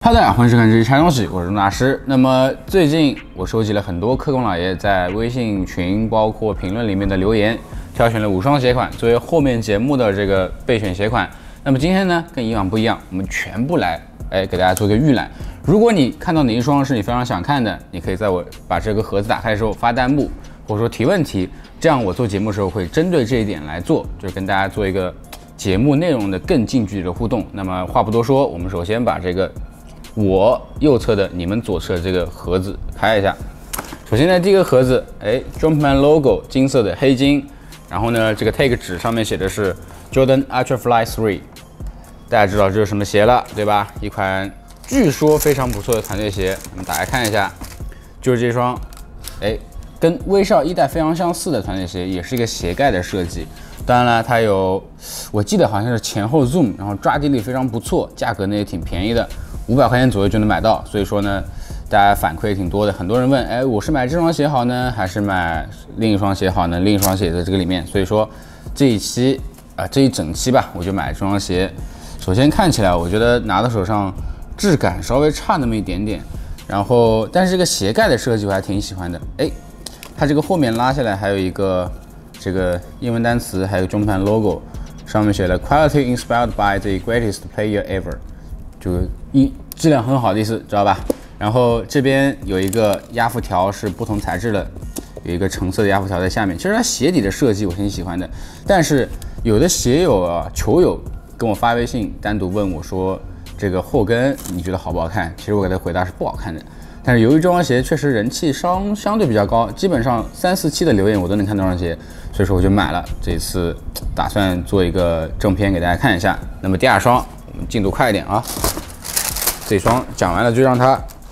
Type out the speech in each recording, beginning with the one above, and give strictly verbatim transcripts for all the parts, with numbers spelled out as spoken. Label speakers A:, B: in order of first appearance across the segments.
A: 哈喽，大家好，欢迎收看这期拆东西，我是钟大师。那么最近我收集了很多科工老爷在微信群包括评论里面的留言，挑选了五双鞋款作为后面节目的这个备选鞋款。那么今天呢，跟以往不一样，我们全部来哎给大家做一个预览。如果你看到哪一双是你非常想看的，你可以在我把这个盒子打开的时候发弹幕，或者说提问题，这样我做节目的时候会针对这一点来做，就是跟大家做一个节目内容的更近距离的互动。那么话不多说，我们首先把这个我右侧的你们左侧的这个盒子开一下。首先呢，第一个盒子，哎 ，Jumpman logo 金色的黑金，然后呢，这个 tag 纸上面写的是 Jordan Ultrafly 三，大家知道这是什么鞋了，对吧？一款据说非常不错的团队鞋，我们打开看一下，就是这双，哎，跟威少一代非常相似的团队鞋，也是一个鞋盖的设计。当然了，它有，我记得好像是前后 zoom， 然后抓地力非常不错，价格呢也挺便宜的。五百块钱左右就能买到，所以说呢，大家反馈也挺多的。很多人问，哎，我是买这双鞋好呢，还是买另一双鞋好呢？另一双鞋也在这个里面，所以说这一期啊、呃，这一整期吧，我就买这双鞋。首先看起来，我觉得拿到手上质感稍微差那么一点点，然后但是这个鞋盖的设计我还挺喜欢的。哎，它这个后面拉下来还有一个这个英文单词，还有中盘 logo， 上面写了 Quality inspired by the greatest player ever。就一质量很好的意思，知道吧？然后这边有一个压附条是不同材质的，有一个橙色的压附条在下面。其实它鞋底的设计我挺喜欢的，但是有的鞋友啊、球友跟我发微信单独问我说，这个后跟你觉得好不好看？其实我给他回答是不好看的。但是由于这双鞋确实人气相相对比较高，基本上三四期的留言我都能看到这双鞋，所以说我就买了。这一次打算做一个正片给大家看一下。那么第二双。进度快一点啊！这双讲完了就让它。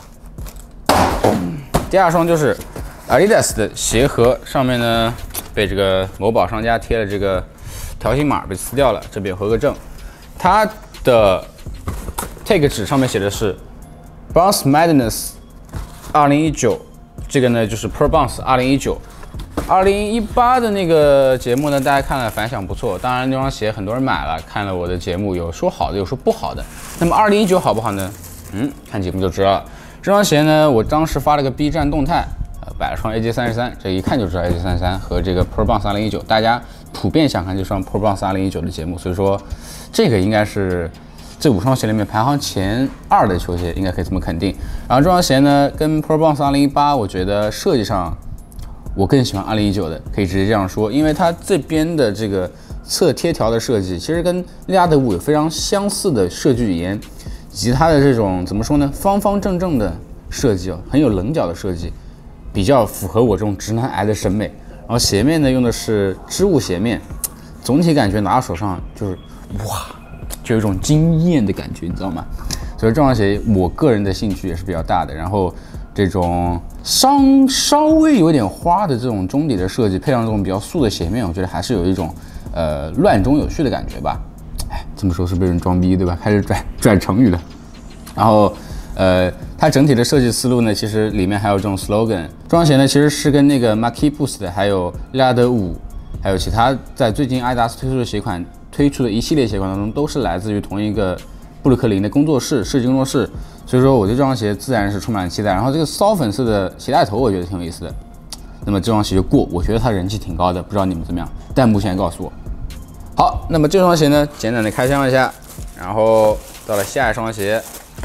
A: 第二双就是 Adidas 的鞋盒，上面呢被这个某宝商家贴了这个条形码，被撕掉了，这边有合个正。它的 tag 纸上面写的是 Bounce Madness 二零一九，这个呢就是 Pro Bounce 二零一九。二零一八的那个节目呢，大家看了反响不错。当然，那双鞋很多人买了，看了我的节目，有说好的，有说不好的。那么二零一九好不好呢？嗯，看节目就知道了。这双鞋呢，我当时发了个 B 站动态，呃，摆了双 A J 三十三，这一看就知道 A J 三十三和这个 Pro Bounce 二零一九，大家普遍想看这双 Pro Bounce 二零一九的节目，所以说这个应该是这五双鞋里面排行前二的球鞋，应该可以这么肯定。然后这双鞋呢，跟 Pro Bounce 二零一八，我觉得设计上。我更喜欢二零一九的，可以直接这样说，因为它这边的这个侧贴条的设计，其实跟利拉德五有非常相似的设计语言，以及它的这种怎么说呢，方方正正的设计哦，很有棱角的设计，比较符合我这种直男癌的审美。然后鞋面呢用的是织物鞋面，总体感觉拿到手上就是哇，就有一种惊艳的感觉，你知道吗？所以这双鞋我个人的兴趣也是比较大的，然后。这种稍稍微有点花的这种中底的设计，配上这种比较素的鞋面，我觉得还是有一种呃乱中有序的感觉吧。哎，这么说是被人装逼对吧？开始转转成语了。然后呃，它整体的设计思路呢，其实里面还有这种 slogan。这双鞋呢，其实是跟那个 Marquee Boost 还有利拉德五，还有其他在最近阿迪达斯推出的鞋款推出的一系列鞋款当中，都是来自于同一个布鲁克林的工作室设计工作室。所以说我对这双鞋自然是充满了期待，然后这个骚粉色的鞋带头我觉得挺有意思的，那么这双鞋就过，我觉得它人气挺高的，不知道你们怎么样？弹幕先告诉我。好，那么这双鞋呢，简短的开箱一下，然后到了下一双鞋，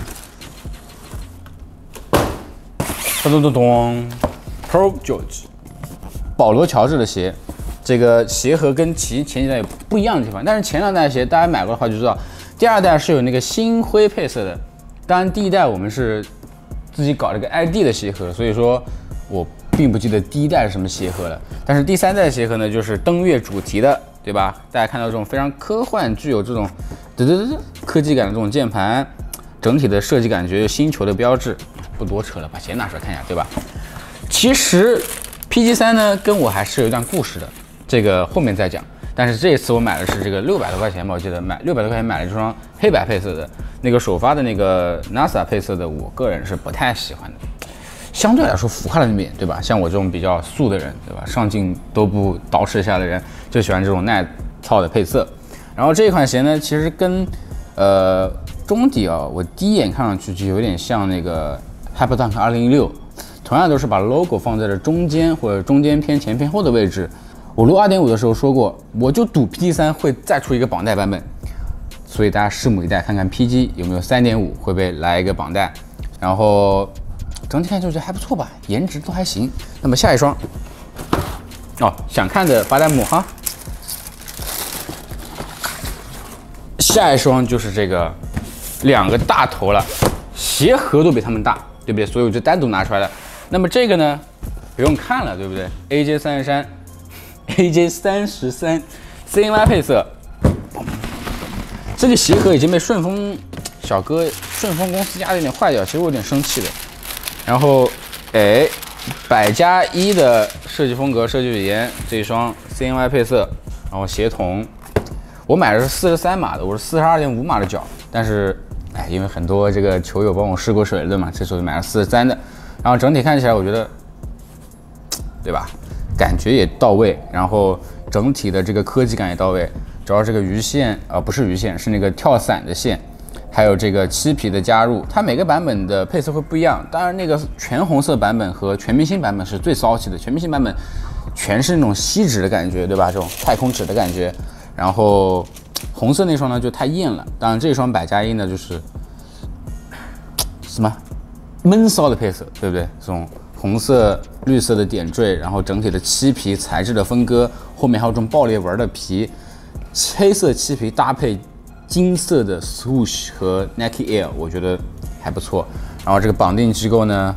A: 咚咚咚咚 ，Pro George， 保罗乔治的鞋，这个鞋盒跟其前几代有不一样的地方，但是前两代鞋大家买过的话就知道，第二代是有那个星灰配色的。当然，第一代我们是自己搞了个 I D 的鞋盒，所以说我并不记得第一代是什么鞋盒了。但是第三代鞋盒呢，就是登月主题的，对吧？大家看到这种非常科幻、具有这种嘚嘚嘚科技感的这种键盘，整体的设计感觉有星球的标志。不多扯了，把鞋拿出来看一下，对吧？其实 P G 三呢，跟我还是有一段故事的，这个后面再讲。但是这一次我买的是这个六百多块钱吧，我记得买六百多块钱买了这双黑白配色的。那个首发的那个 NASA 配色的，我个人是不太喜欢的，相对来说浮夸了那么点，对吧？像我这种比较素的人，对吧？上镜都不捯饬一下的人，就喜欢这种耐操的配色。然后这一款鞋呢，其实跟呃中底啊，我第一眼看上去就有点像那个 Hyperdunk 二零一六，同样都是把 logo 放在了中间或者中间偏前偏后的位置。我录 二点五 的时候说过，我就赌 P T 三 会再出一个绑带版本，所以大家拭目以待，看看 P G 有没有 三点五 会不会来一个绑带。然后整体看就觉得还不错吧，颜值都还行。那么下一双，哦，想看的发弹幕哈。下一双就是这个两个大头了，鞋盒都比他们大，对不对？所以我就单独拿出来了。那么这个呢，不用看了，对不对 ？A J 三十三 ，A J 三十三 C N Y 配色。这个鞋盒已经被顺丰小哥、顺丰公司压的有点坏掉，其实我有点生气的。然后，哎，百加一的设计风格、设计语言，这一双 C N Y 配色，然后鞋筒。我买的是四十三码的，我是四十二点五码的脚，但是，哎，因为很多这个球友帮我试过水了嘛，这时候就买了四十三的，然后整体看起来我觉得，对吧？感觉也到位，然后整体的这个科技感也到位，主要这个鱼线啊、呃，不是鱼线，是那个跳伞的线，还有这个漆皮的加入，它每个版本的配色会不一样，当然那个全红色版本和全明星版本是最骚气的，全明星版本全是那种锡纸的感觉，对吧？这种太空纸的感觉。然后红色那双呢就太艳了，当然这双百加一呢就是什么闷骚的配色，对不对？这种红色、绿色的点缀，然后整体的漆皮材质的分割，后面还有这种爆裂纹的皮，黑色漆皮搭配金色的 swoosh 和 Nike Air， 我觉得还不错。然后这个绑定机构呢，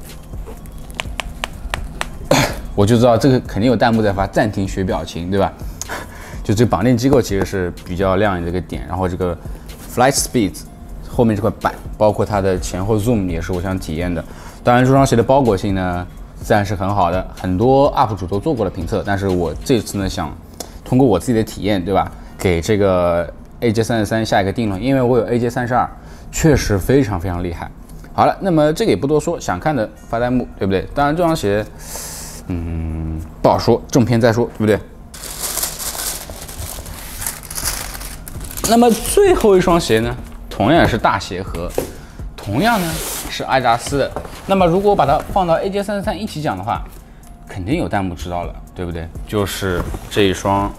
A: 我就知道这个肯定有弹幕在发暂停学表情，对吧？就这个绑定机构其实是比较亮眼的一个点，然后这个 Flight Speed 后面这块板，包括它的前后 Zoom 也是我想体验的。当然这双鞋的包裹性呢自然是很好的，很多 U P 主都做过了评测，但是我这次呢想通过我自己的体验，对吧，给这个 A J 三十三下一个定论，因为我有 A J 三十二，确实非常非常厉害。好了，那么这个也不多说，想看的发弹幕，对不对？当然这双鞋，嗯，不好说，正片再说，对不对？那么最后一双鞋呢，同样也是大鞋盒，同样呢是阿迪达斯的。那么如果我把它放到 A J 三十三一起讲的话，肯定有弹幕知道了，对不对？就是这一双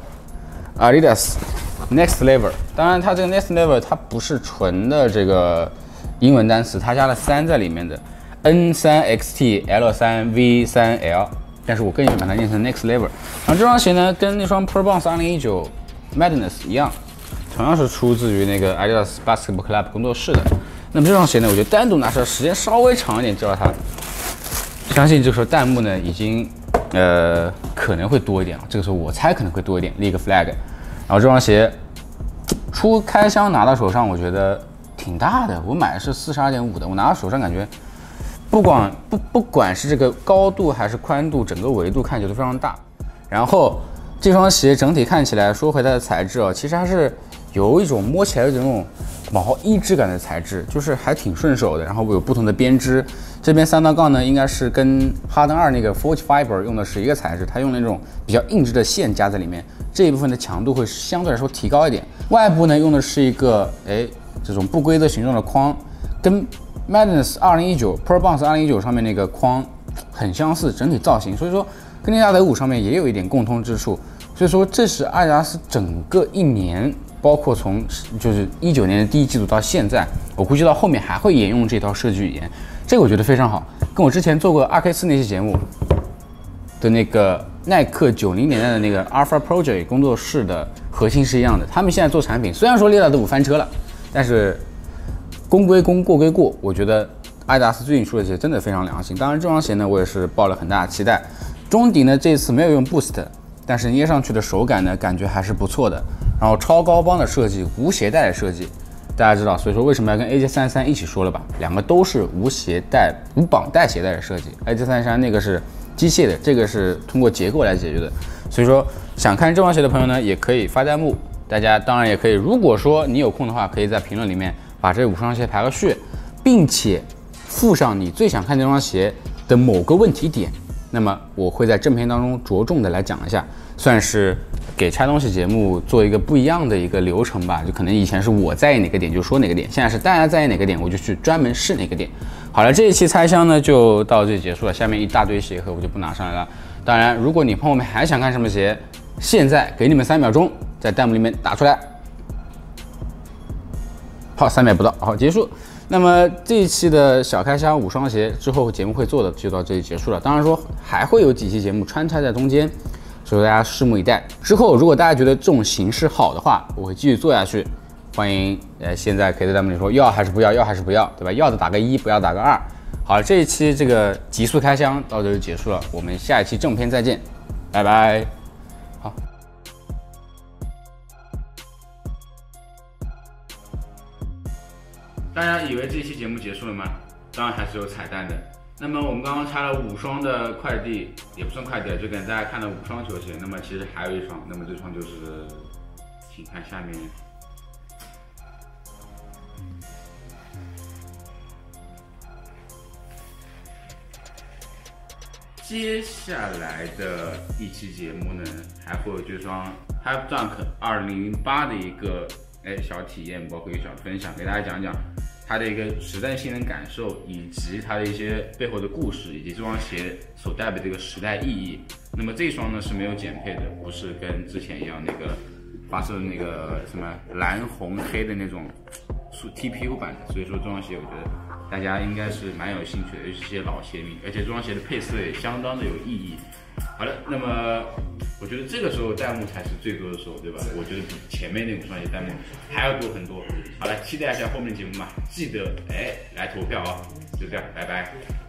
A: Adidas Next Level。当然，它这个 Next Level 它不是纯的这个英文单词，它加了三在里面的 N 三 X T L 三 V 三 L， 但是我更愿意把它念成 Next Level。然后这双鞋呢，跟那双 Pro Bounce 二零一九 Madness 一样。同样是出自于那个 Adidas Basketball Club 工作室的。那么这双鞋呢，我觉得单独拿出来时间稍微长一点，知道它。相信这个时候弹幕呢已经呃可能会多一点，这个时候我猜可能会多一点，立一个 flag。然后这双鞋出开箱拿到手上，我觉得挺大的。我买的是四十二点五的，我拿到手上感觉不管不不管是这个高度还是宽度，整个维度看起来都非常大。然后这双鞋整体看起来，说回它的材质哦，其实还是有一种摸起来有那种毛衣质感的材质，就是还挺顺手的。然后有不同的编织，这边三道杠呢应该是跟哈登二那个 Forge Fiber 用的是一个材质，它用那种比较硬质的线加在里面，这一部分的强度会相对来说提高一点。外部呢用的是一个哎这种不规则形状的框，跟 Madness 二零一九 Pro Bounce 二零一九上面那个框很相似，整体造型，所以说跟尼亚德五上面也有一点共通之处。所以说这是阿迪达斯整个一年，包括从就是一九年的第一季度到现在，我估计到后面还会沿用这套设计语言，这个我觉得非常好，跟我之前做过 二 K 四 那期节目的那个耐克九零年代的那个 Alpha Project 工作室的核心是一样的。他们现在做产品，虽然说列达德五翻车了，但是公归公，过归过，我觉得阿迪达斯最近出的鞋真的非常良心。当然这双鞋呢，我也是抱了很大的期待。中底呢这次没有用 Boost， 但是捏上去的手感呢感觉还是不错的。然后超高帮的设计，无鞋带的设计，大家知道，所以说为什么要跟 A J 三十三一起说了吧？两个都是无鞋带、无绑带鞋带的设计。A J 三十三那个是机械的，这个是通过结构来解决的。所以说想看这双鞋的朋友呢，也可以发弹幕。大家当然也可以，如果说你有空的话，可以在评论里面把这五双鞋排个序，并且附上你最想看这双鞋的某个问题点， 那么我会在正片当中着重的来讲一下，算是给拆东西节目做一个不一样的一个流程吧。就可能以前是我在意哪个点就说哪个点，现在是大家在意哪个点我就去专门试哪个点。好了，这一期拆箱呢就到这里结束了，下面一大堆鞋盒我就不拿上来了。当然，如果你朋友们还想看什么鞋，现在给你们三秒钟，在弹幕里面打出来。好，三秒不到，好，结束。那么这一期的小开箱五双鞋之后节目会做的就到这里结束了。当然说还会有几期节目穿插在中间，所以大家拭目以待。之后如果大家觉得这种形式好的话，我会继续做下去。欢迎呃现在可以在弹幕里说要还是不要，要还是不要，对吧？要的打个一，不要打个二。好了，这一期这个极速开箱到这就结束了，我们下一期正片再见，拜拜。好。大家以为这期节目结束了吗？当然还是有彩蛋的。那么我们刚刚拆了五双的快递，也不算快递，就给大家看了五双球鞋。那么其实还有一双，那么这双就是，请看下面。接下来的一期节目呢，还会有这双 Hype Dunk 二零零八的一个哎小体验，包括一个小分享，给大家讲讲它的一个实战性能感受，以及它的一些背后的故事，以及这双鞋所代表的这个时代意义。那么这双呢是没有减配的，不是跟之前一样那个发射那个什么蓝红黑的那种 T P U 版的，所以说这双鞋我觉得大家应该是蛮有兴趣的，尤其是些老鞋迷，而且这双鞋的配色也相当的有意义。好了，那么我觉得这个时候弹幕才是最多的时候，对吧？我觉得比前面那五双鞋弹幕还要多很多。好了，期待一下后面节目嘛，记得哎来投票啊、哦！就这样，拜拜。